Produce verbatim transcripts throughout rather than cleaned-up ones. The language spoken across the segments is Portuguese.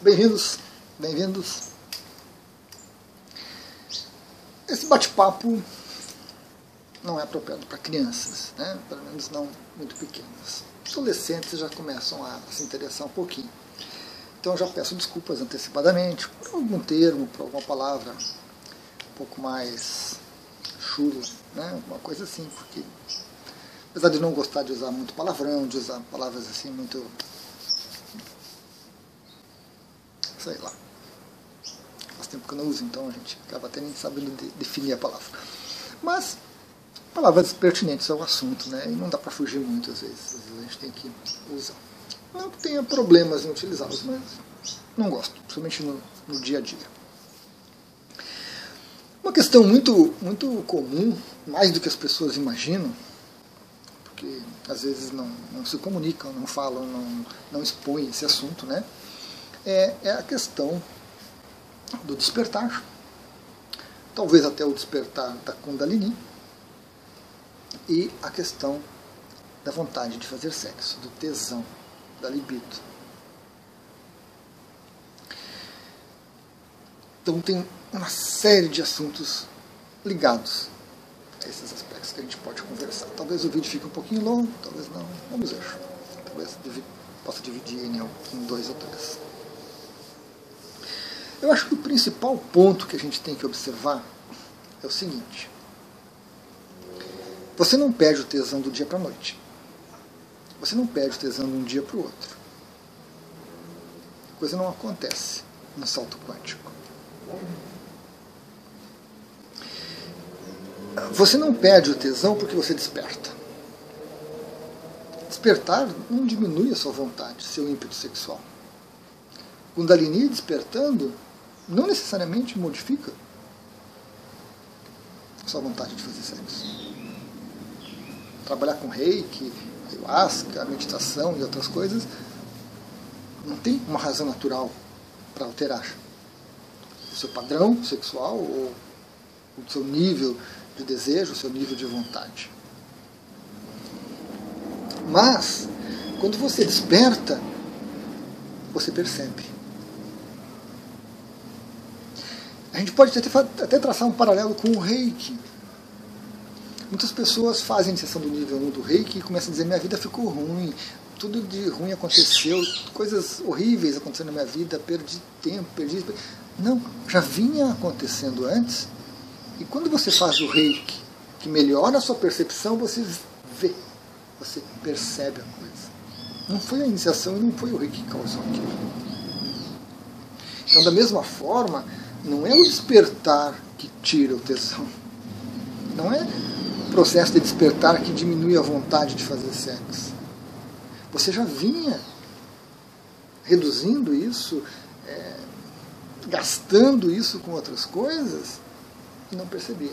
Bem-vindos, bem-vindos. Esse bate-papo não é apropriado para crianças, né? Pelo menos não muito pequenas. Adolescentes já começam a se interessar um pouquinho. Então eu já peço desculpas antecipadamente por algum termo, por alguma palavra um pouco mais chula, né? Alguma coisa assim, porque apesar de não gostar de usar muito palavrão, de usar palavras assim muito, sei lá, faz tempo que eu não uso, então a gente acaba até nem sabendo de, definir a palavra. Mas palavras pertinentes ao assunto, né? E não dá para fugir muito às vezes, às vezes a gente tem que usar. Não que tenha problemas em utilizá-los, mas não gosto, principalmente no, no dia a dia. Uma questão muito, muito comum, mais do que as pessoas imaginam, porque às vezes não, não se comunicam, não falam, não, não expõem esse assunto, né? É, é a questão do despertar, talvez até o despertar da Kundalini, e a questão da vontade de fazer sexo, do tesão, da libido. Então tem uma série de assuntos ligados a esses aspectos que a gente pode conversar. Talvez o vídeo fique um pouquinho longo, talvez não, vamos ver. Talvez possa dividir em, em dois ou três. Eu acho que o principal ponto que a gente tem que observar é o seguinte: você não perde o tesão do dia para a noite. Você não perde o tesão de um dia para o outro. A coisa não acontece no salto quântico. Você não perde o tesão porque você desperta. Despertar não diminui a sua vontade, seu ímpeto sexual. Kundalini despertando não necessariamente modifica a sua vontade de fazer sexo. Trabalhar com reiki, ayahuasca, meditação e outras coisas não tem uma razão natural para alterar o seu padrão sexual ou o seu nível de desejo, o seu nível de vontade. Mas, quando você desperta, você percebe. A gente pode até, até traçar um paralelo com o reiki. Muitas pessoas fazem a iniciação do nível um do reiki e começam a dizer: minha vida ficou ruim, tudo de ruim aconteceu, coisas horríveis aconteceram na minha vida, perdi tempo, perdi... Não, já vinha acontecendo antes. E quando você faz o reiki, que melhora a sua percepção, você vê, você percebe a coisa. Não foi a iniciação e não foi o reiki que causou aquilo. Então, da mesma forma, não é o despertar que tira o tesão. Não é o processo de despertar que diminui a vontade de fazer sexo. Você já vinha reduzindo isso, é, gastando isso com outras coisas e não percebia.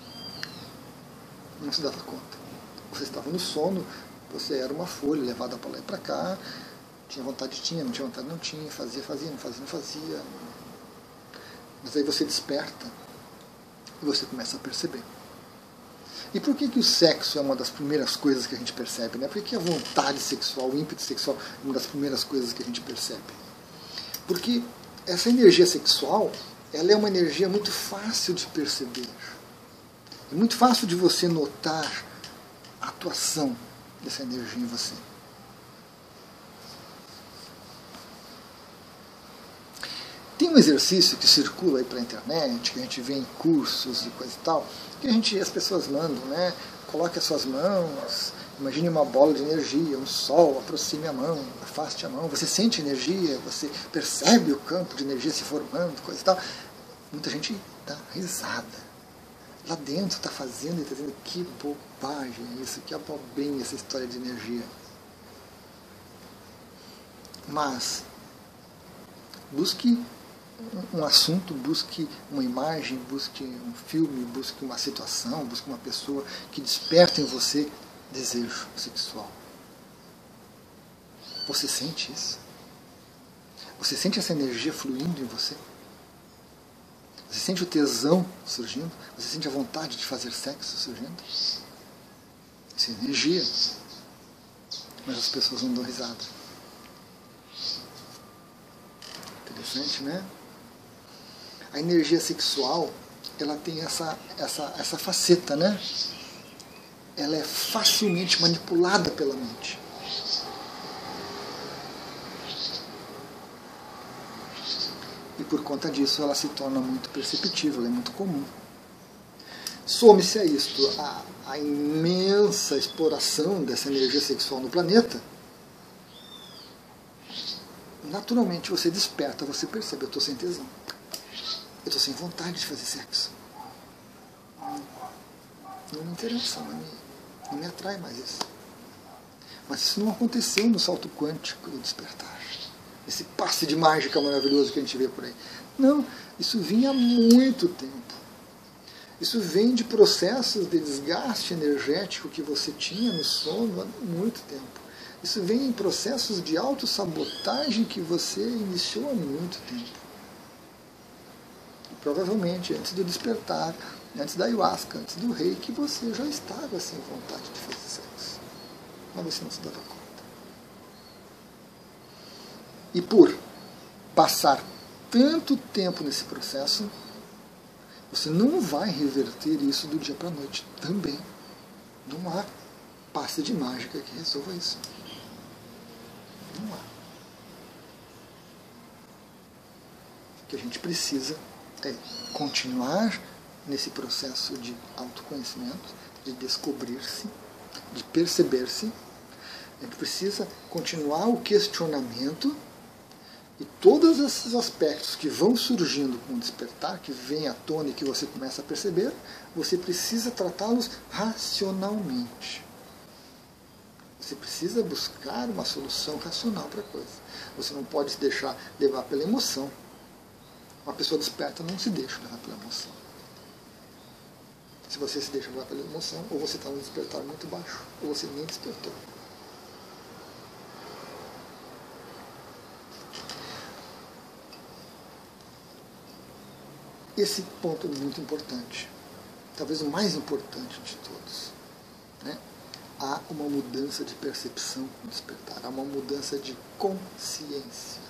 Não se dava conta. Você estava no sono, você era uma folha levada para lá e para cá, tinha vontade, tinha, não tinha vontade, não tinha, fazia, fazia, não fazia, não fazia. Mas aí você desperta e você começa a perceber. E por que, que o sexo é uma das primeiras coisas que a gente percebe? Né? Por que, que a vontade sexual, o ímpeto sexual é uma das primeiras coisas que a gente percebe? Porque essa energia sexual, ela é uma energia muito fácil de perceber. É muito fácil de você notar a atuação dessa energia em você. Tem um exercício que circula aí pela internet, que a gente vê em cursos e coisa e tal, que a gente, as pessoas mandam, né? Coloque as suas mãos, imagine uma bola de energia, um sol, aproxime a mão, afaste a mão, você sente energia, você percebe o campo de energia se formando, coisa e tal. Muita gente dá risada. Lá dentro está fazendo e está dizendo: que bobagem isso, que abobrinha essa história de energia. Mas busque um assunto, busque uma imagem, busque um filme, busque uma situação, busque uma pessoa que desperte em você desejo sexual. Você sente isso? Você sente essa energia fluindo em você? Você sente o tesão surgindo? Você sente a vontade de fazer sexo surgindo? Isso é energia. Mas as pessoas não dão risada. interessante, né? A energia sexual, ela tem essa, essa, essa faceta, né? Ela é facilmente manipulada pela mente. E por conta disso ela se torna muito perceptível, é muito comum. Some-se a isto a, a imensa exploração dessa energia sexual no planeta. Naturalmente você desperta, você percebe, eu estou sem tesão. Eu estou sem vontade de fazer sexo. Não, não me interessa, não me, não me atrai mais isso. Mas isso não aconteceu no salto quântico do despertar. Esse passe de mágica maravilhoso que a gente vê por aí. Não, isso vinha há muito tempo. Isso vem de processos de desgaste energético que você tinha no sono há muito tempo. Isso vem em processos de autossabotagem que você iniciou há muito tempo. E provavelmente antes do despertar, antes da ayahuasca, antes do reiki, você já estava sem vontade de fazer sexo. Mas você não se dava conta. E por passar tanto tempo nesse processo, você não vai reverter isso do dia para a noite também. Não há passe de mágica que resolva isso. Não há. O que a gente precisa é continuar nesse processo de autoconhecimento, de descobrir-se, de perceber-se. A gente precisa continuar o questionamento e todos esses aspectos que vão surgindo com o despertar, que vem à tona e que você começa a perceber, você precisa tratá-los racionalmente. Você precisa buscar uma solução racional para a coisa. Você não pode se deixar levar pela emoção. Uma pessoa desperta não se deixa levar pela emoção. Se você se deixa levar pela emoção, ou você está num despertar muito baixo, ou você nem despertou. Esse ponto é muito importante. Talvez o mais importante de todos. Né? Há uma mudança de percepção no despertar, há uma mudança de consciência.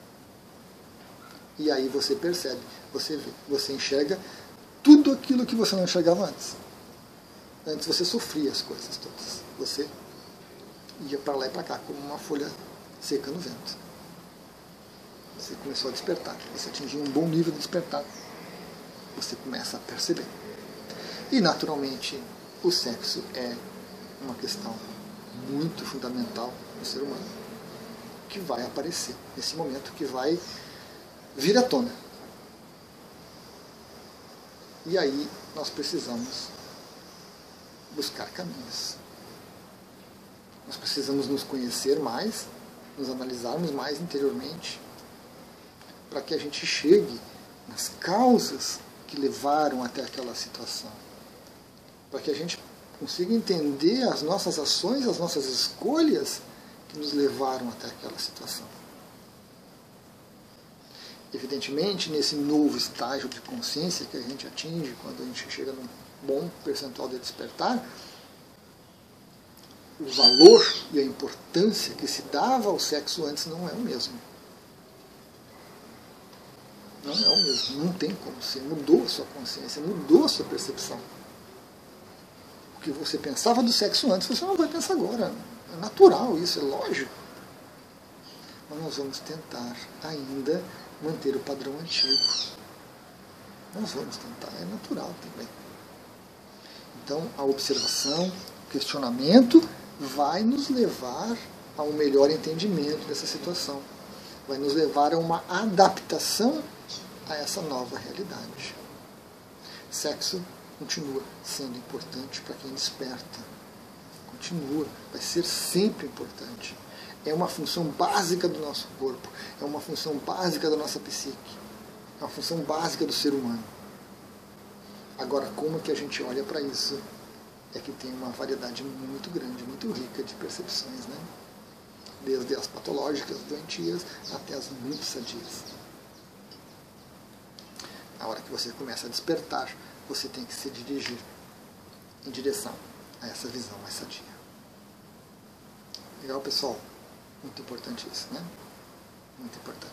E aí você percebe, você vê, você enxerga tudo aquilo que você não enxergava antes. Antes você sofria as coisas todas. Você ia para lá e para cá, como uma folha seca no vento. Você começou a despertar, você atingiu um bom nível de despertar. Você começa a perceber. E naturalmente o sexo é uma questão muito fundamental no ser humano, que vai aparecer nesse momento, que vai vir à tona. E aí nós precisamos buscar caminhos. Nós precisamos nos conhecer mais, nos analisarmos mais interiormente, para que a gente chegue nas causas que levaram até aquela situação. Para que a gente consiga entender as nossas ações, as nossas escolhas que nos levaram até aquela situação. Evidentemente, nesse novo estágio de consciência que a gente atinge quando a gente chega num bom percentual de despertar, o valor e a importância que se dava ao sexo antes não é o mesmo. Não é o mesmo, não tem como ser. Mudou a sua consciência, mudou a sua percepção. O que você pensava do sexo antes, você não vai pensar agora. É natural isso, é lógico. Mas nós vamos tentar ainda manter o padrão antigo. Nós vamos tentar, é natural também. Então, a observação, o questionamento vai nos levar a um melhor entendimento dessa situação. Vai nos levar a uma adaptação a essa nova realidade. Sexo continua sendo importante para quem desperta. Continua, vai ser sempre importante. É uma função básica do nosso corpo, é uma função básica da nossa psique, é uma função básica do ser humano. Agora, como que a gente olha para isso? É que tem uma variedade muito grande, muito rica de percepções, né? Desde as patológicas, doentias, até as muito sadias. Na hora que você começa a despertar, você tem que se dirigir em direção a essa visão mais sadia. Legal, pessoal? Muito importante isso, né? Muito importante.